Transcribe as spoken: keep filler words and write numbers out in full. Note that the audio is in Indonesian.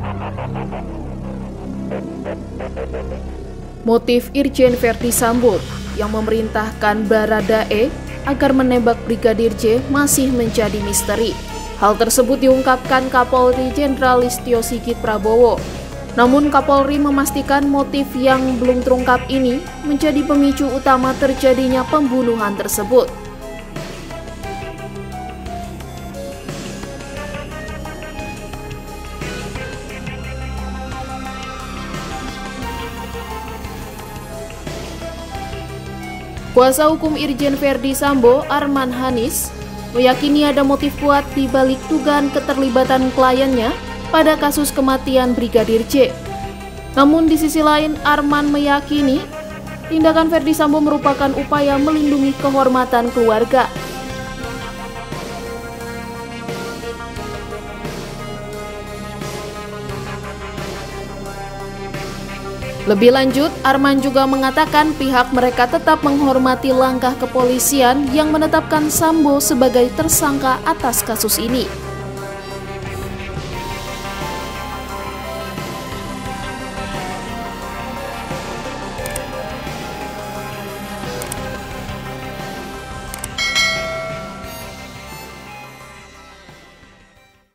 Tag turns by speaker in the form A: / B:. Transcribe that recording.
A: Motif Irjen Verdi Sambo yang memerintahkan Baradae agar menembak Brigadir J masih menjadi misteri. Hal tersebut diungkapkan Kapolri Jenderal Listio Sigit Prabowo. Namun Kapolri memastikan motif yang belum terungkap ini menjadi pemicu utama terjadinya pembunuhan tersebut. Kuasa hukum Irjen Verdi Sambo, Arman Hanis, meyakini ada motif kuat di balik dugaan keterlibatan kliennya pada kasus kematian Brigadir J. Namun di sisi lain, Arman meyakini tindakan Verdi Sambo merupakan upaya melindungi kehormatan keluarga. Lebih lanjut, Arman juga mengatakan pihak mereka tetap menghormati langkah kepolisian yang menetapkan Sambo sebagai tersangka atas kasus ini.